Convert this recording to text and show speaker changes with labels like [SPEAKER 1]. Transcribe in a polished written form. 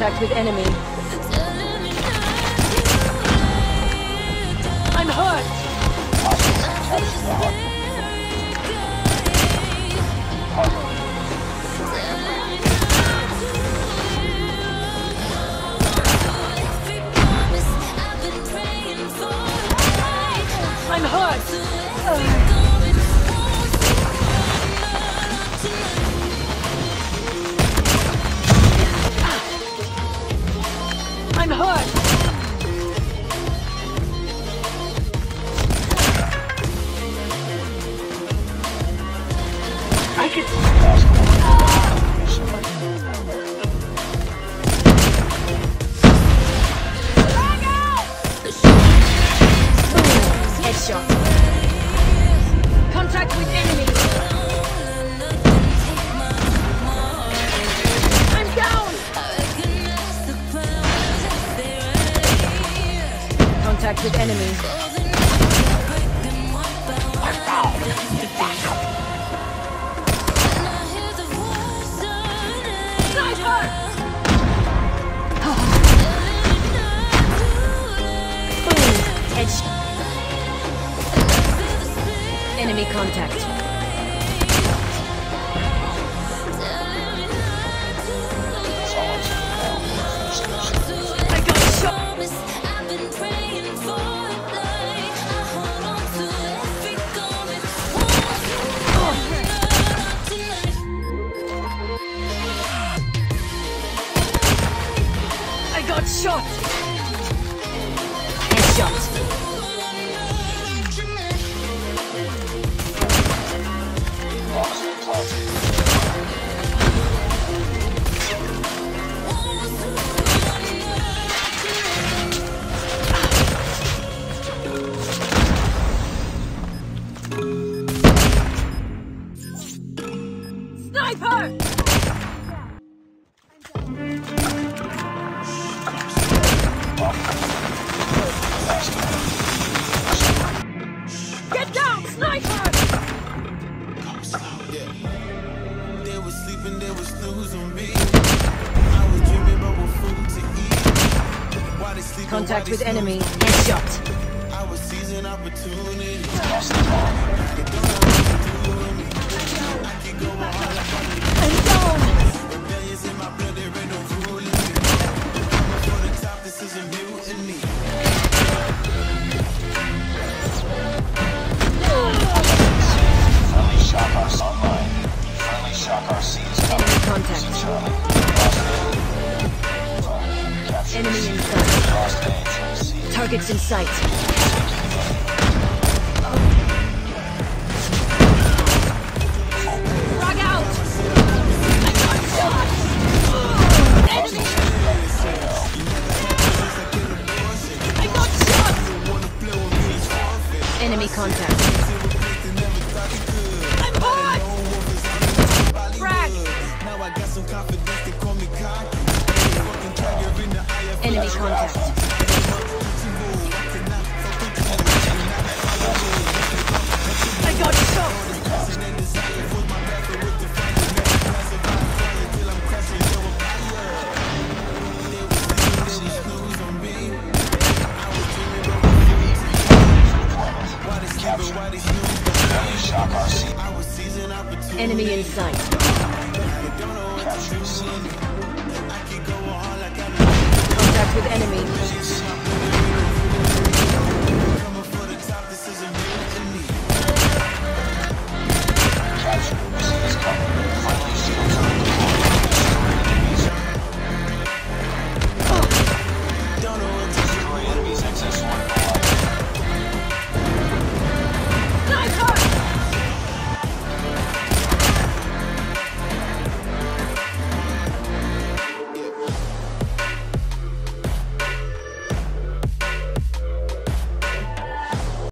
[SPEAKER 1] Contact with enemy. I'm hurt! I'm hurt! I'm hurt! I can... Headshot. Contact with enemy. I'm down! Contact with enemy. Headshot. Enemy contact. I got shot. I got shot. Headshot. Sniper! Get down, sniper!
[SPEAKER 2] They were sleeping, they were snoozing me. I was dreaming about what food to eat. Why they sleeping,
[SPEAKER 1] Contact with enemy. Headshot.
[SPEAKER 2] I was seizing opportunity.
[SPEAKER 1] I'm down!
[SPEAKER 2] Rebellions in my blood, there ain't no ruling me. For the top, this is a mutiny.
[SPEAKER 3] Friendly shock arcs online. Friendly shock RC is coming.
[SPEAKER 1] Enemy contact. Enemy in sight. Targets in sight. Frag out! I got shot! Enemy! I got shot! Enemy contact. I'm hot! Frag!
[SPEAKER 2] Now I got some confidence, they call me cocky.
[SPEAKER 1] Enemy contact. I got shot!
[SPEAKER 3] Shock RC.
[SPEAKER 2] I was seizing opportunity.
[SPEAKER 1] Enemy in sight.
[SPEAKER 3] Capture the scene.